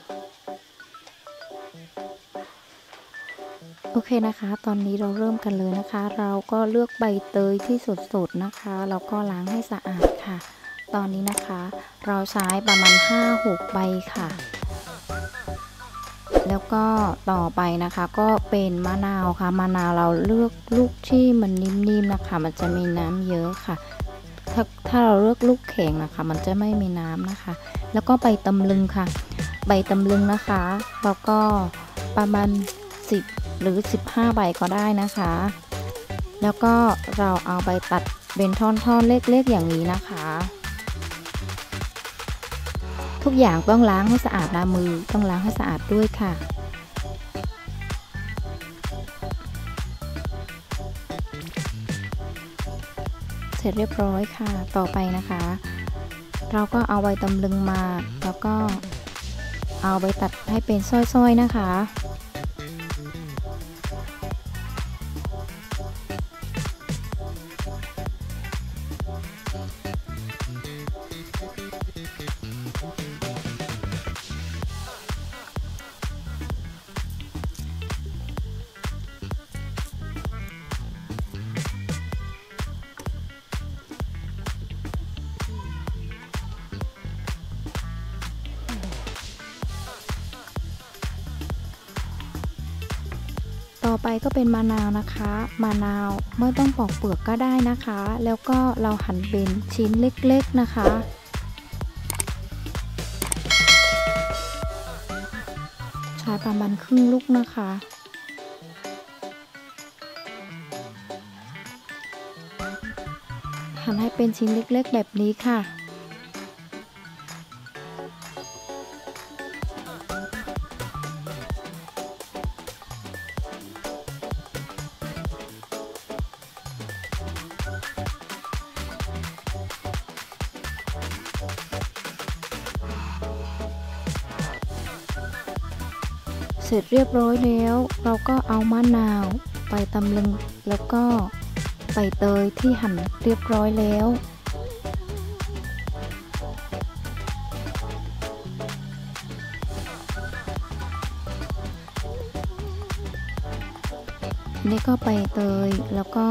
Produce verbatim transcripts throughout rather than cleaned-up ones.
โอเคนะคะตอนนี้เราเริ่มกันเลยนะคะเราก็เลือกใบเตยที่สดๆนะคะแล้วก็ล้างให้สะอาดค่ะตอนนี้นะคะเราใช้ประมาณ ห้าหก ใบค่ะแล้วก็ต่อไปนะคะก็เป็นมะนาวค่ะมะนาวเราเลือกลูกที่มันนิ่มๆนะคะมันจะมีน้ำเยอะค่ะถ้าถ้าเราเลือกลูกแข็งนะคะมันจะไม่มีน้ำนะคะแล้วก็ใบตำลึงค่ะใบตำลึงนะคะแล้วก็ประมาณสิบหรือสิบห้าใบก็ได้นะคะแล้วก็เราเอาไปตัดเป็นท่อนๆเล็กๆอย่างนี้นะคะทุกอย่างต้องล้างให้สะอาดนะมือต้องล้างให้สะอาดด้วยค่ะเสร็จเรียบร้อยค่ะต่อไปนะคะเราก็เอาใบตำลึงมาแล้วก็เอาไปตัดให้เป็นส้อยๆนะคะต่อไปก็เป็นมะนาวนะคะมะนาวไม่ต้องปอกเปลือกก็ได้นะคะแล้วก็เราหั่นเป็นชิ้นเล็กๆนะคะใช้ประมาณครึ่งลูกนะคะหั่นให้เป็นชิ้นเล็กๆแบบนี้ค่ะเสร็จเรียบร้อยแล้วเราก็เอามะนาวไปตำลึงแล้วก็ใบเตยที่หั่นเรียบร้อยแล้วนี่ก็ใบเตยแล้วก็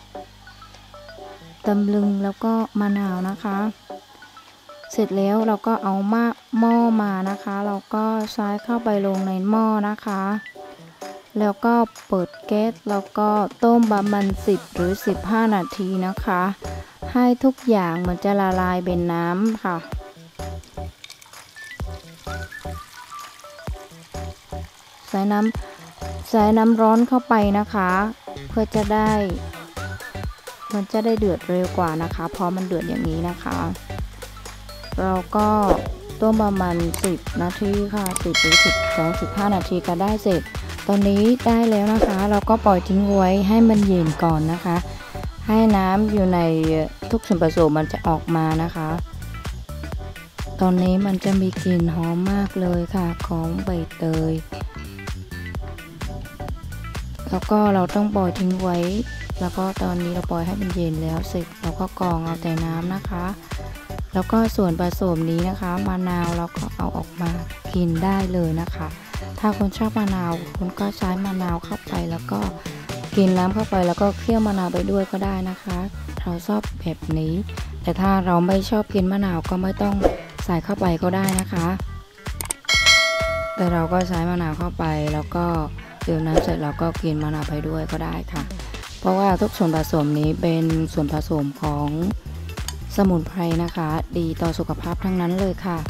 ตำลึงแล้วก็มะนาวนะคะเสร็จแล้วเราก็เอาหม้อหม้อมานะคะเราก็ใช้เข้าไปลงในหม้อนะคะแล้วก็เปิดแก๊สแล้วก็ต้มประมาณสิบหรือสิบห้านาทีนะคะให้ทุกอย่างมันจะละลายเป็นน้ำค่ะใส่น้ำใส่น้ำร้อนเข้าไปนะคะเพื่อจะได้มันจะได้เดือดเร็วกว่านะคะเพราะมันเดือดอย่างนี้นะคะเราก็ต้มประมาณสิบนาทีค่ะสิบหรือสิบสองสิบห้านาทีก็ได้เสร็จตอนนี้ได้แล้วนะคะเราก็ปล่อยทิ้งไว้ให้มันเย็นก่อนนะคะให้น้ำอยู่ในทุกส่วนผสมมันจะออกมานะคะตอนนี้มันจะมีกลิ่นหอมมากเลยค่ะของใบเตยแล้วก็เราต้องปล่อยทิ้งไว้แล้วก็ตอนนี้เราปล่อยให้มันเย็นแล้วเสร็จเราก็กรองเอาแต่น้ำนะคะแล้วก็ส่วนผสมนี้นะคะมะนาวเราก็เอาออกมากินได้เลยนะคะถ้าคุณชอบมะนาวคุณก็ใช้มะนาวเข้าไปแล้วก็กินน้ำเข้าไปแล้วก็เคี่ยวมะนาวไปด้วยก็ได้นะคะเราชอบแบบนี้แต่ถ้าเราไม่ชอบกินมะนาวก็ไม่ต้องใส่เข้าไปก็ได้นะคะแต่เราก็ใช้มะนาวเข้าไปแล้วก็ดื่มน้ำเสร็จเราก็กินมะนาวไปด้วยก็ได้ค่ะเพราะว่าทุกส่วนผสมนี้เป็นส่วนผสมของสมุนไพรนะคะดีต่อสุขภาพทั้งนั้นเลยค่ะ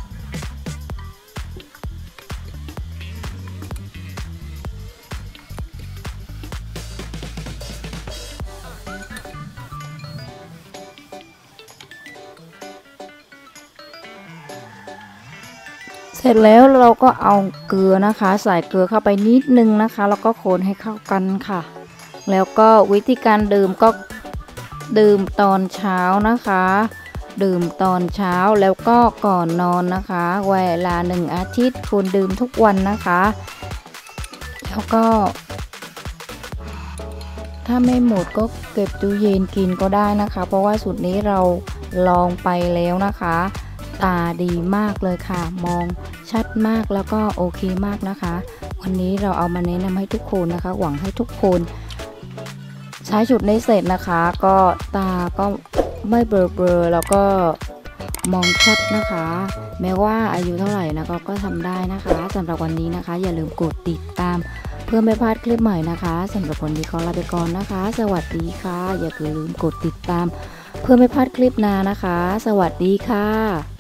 เสร็จแล้วเราก็เอาเกลือนะคะใส่เกลือเข้าไปนิดนึงนะคะแล้วก็คนให้เข้ากันค่ะแล้วก็วิธีการดื่มก็ดื่มตอนเช้านะคะดื่มตอนเช้าแล้วก็ก่อนนอนนะคะเวลาหนึ่งอาทิตย์ควรดื่มทุกวันนะคะแล้วก็ถ้าไม่หมดก็เก็บตู้เย็นกินก็ได้นะคะเพราะว่าสูตรนี้เราลองไปแล้วนะคะตาดีมากเลยค่ะมองชัดมากแล้วก็โอเคมากนะคะวันนี้เราเอามาแนะนำให้ทุกคนนะคะหวังให้ทุกคนใช้ชุดนี้เสร็จนะคะก็ตาก็ไม่เบลอๆแล้วก็มองชัดนะคะแม้ว่าอายุเท่าไหร่นะก็ก็ทำได้นะคะสำหรับวันนี้นะคะอย่าลืมกดติดตามเพื่อไม่พลาดคลิปใหม่นะคะสำหรับวันนี้ขอลาไปก่อนนะคะสวัสดีค่ะอย่าลืมกดติดตามเพื่อไม่พลาดคลิปหน้านะคะสวัสดีค่ะ